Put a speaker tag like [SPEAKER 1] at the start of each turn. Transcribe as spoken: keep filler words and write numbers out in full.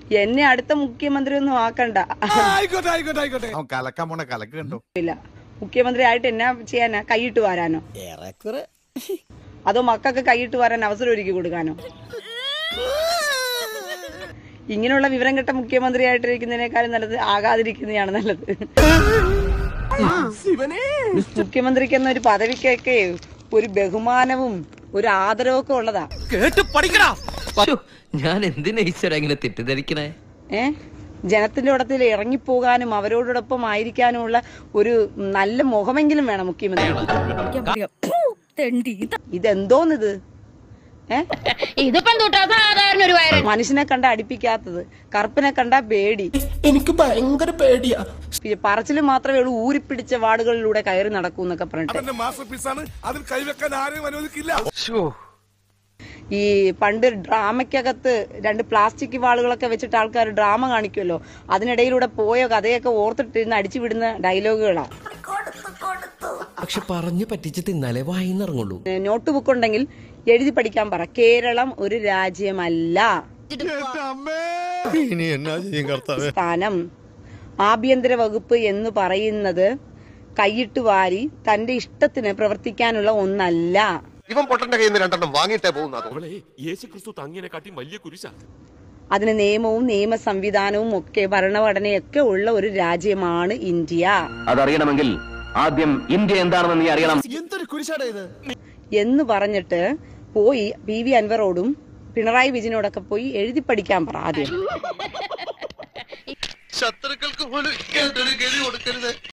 [SPEAKER 1] എന്നെ അടുത്ത മുഖ്യമന്ത്രി ഒന്നും ആക്കണ്ട. ഇല്ല, മുഖ്യമന്ത്രി ആയിട്ട് എന്നാ ചെയ്യാനാ? കൈയിട്ട് വരാനോ? അതോ മക്കൾക്ക് കൈയിട്ട് വരാൻ അവസരം ഒരുക്കി കൊടുക്കാനോ? ഇങ്ങനെയുള്ള വിവരം കെട്ട മുഖ്യമന്ത്രി ആയിട്ടിരിക്കുന്നതിനേക്കാളും നല്ലത് ആകാതിരിക്കുന്നതാണ് നല്ലത്. മുഖ്യമന്ത്രിക്ക് എന്നൊരു പദവിക്കൊക്കെ ഒരു ബഹുമാനവും ഒരു ആദരവും ഒക്കെ ഉള്ളതാ.
[SPEAKER 2] കേട്ട് പഠിക്കടാ. ഞാൻ എന്തിനാ ഈശ്വര ഇങ്ങനെ തെറ്റിദ്ധരിക്കണേ?
[SPEAKER 1] ഏ ജനത്തിന്റെ ഇടത്തിൽ ഇറങ്ങിപ്പോകാനും അവരോടൊപ്പം ആയിരിക്കാനുമുള്ള ഒരു നല്ല മുഖമെങ്കിലും വേണം മുഖ്യമന്ത്രി. ഇതെന്തോന്നിത്? മനുഷ്യനെ കണ്ട അടിപ്പിക്കാത്തത്, കറുപ്പിനെ കണ്ട പേടി.
[SPEAKER 3] എനിക്ക് ഭയങ്കര പേടിയാ.
[SPEAKER 1] പറച്ചില് മാത്രമേ ഉള്ളൂ, ഊരിപ്പിടിച്ച വാർഡുകളിലൂടെ കയറി നടക്കൂ എന്നൊക്കെ പറഞ്ഞിട്ട്. ഈ പണ്ട് ഡ്രാമയ്ക്കകത്ത് രണ്ട് പ്ലാസ്റ്റിക് വാളുകളൊക്കെ വെച്ചിട്ട് ആൾക്കാർ ഡ്രാമ കാണിക്കുമല്ലോ, അതിനിടയിലൂടെ പോയ കഥയൊക്കെ ഓർത്തിട്ടിരുന്ന് അടിച്ചു വിടുന്ന ഡയലോഗുകളാ.
[SPEAKER 2] പക്ഷെ പറഞ്ഞു പറ്റിച്ച് തിന്നാലേ വായിന്നിറങ്ങുള്ളൂ.
[SPEAKER 1] നോട്ട് ബുക്ക് ഉണ്ടെങ്കിൽ എഴുതി പഠിക്കാൻ പറ. കേരളം ഒരു രാജ്യമല്ല. സ്ഥാനം ആഭ്യന്തര വകുപ്പ് എന്ന് പറയുന്നത് കൈയിട്ട് വാരി തന്റെ ഇഷ്ടത്തിന് പ്രവർത്തിക്കാനുള്ള ഒന്നല്ല.
[SPEAKER 4] ഇവൻ പൊട്ടന്റെ കയ്യിൽ നിന്ന് രണ്ടെണ്ണം വാങ്ങിയിട്ടേ പോകുന്നത്.
[SPEAKER 1] അതിന് നിയമവും നിയമ സംവിധാനവും ഒക്കെ ഭരണഘടനയൊക്കെ ഉള്ള ഒരു രാജ്യമാണ് ഇന്ത്യ.
[SPEAKER 5] അതറിയണമെങ്കിൽ ആദ്യം ഇന്ത്യ എന്താണെന്ന് നീ അറിയണം.
[SPEAKER 1] എന്ന് പറഞ്ഞിട്ട് പോയി പി വി അൻവറോടും പിണറായി വിജയനോടൊക്കെ പോയി എഴുതി പഠിക്കാൻ പറ ആദ്യം.
[SPEAKER 4] ശത്രുക്കൾക്ക് പോലും